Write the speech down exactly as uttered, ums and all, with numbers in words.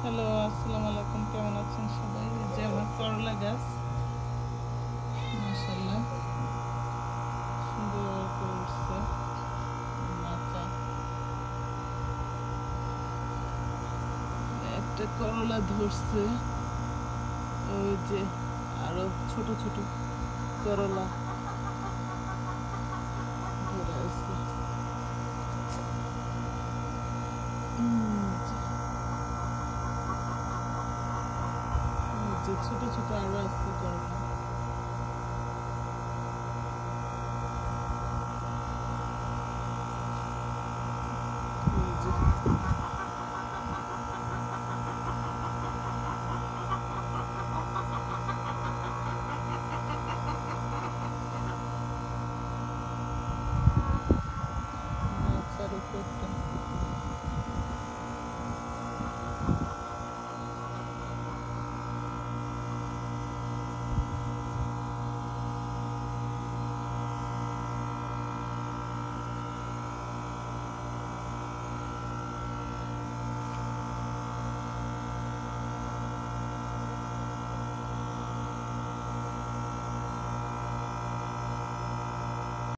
Hello, আসসালামু আলাইকুম। কেমন আছেন সবাই? এই যে আমার করলা গাছ, মাশাআল্লাহ সুন্দর করে উঠছে মাচা। একটা করলা ধরছে, ওই যে আরো ছোট ছোট করলা ধরে আছে। উম, যে ছোট ছোট আরো আছে করলা। এই যে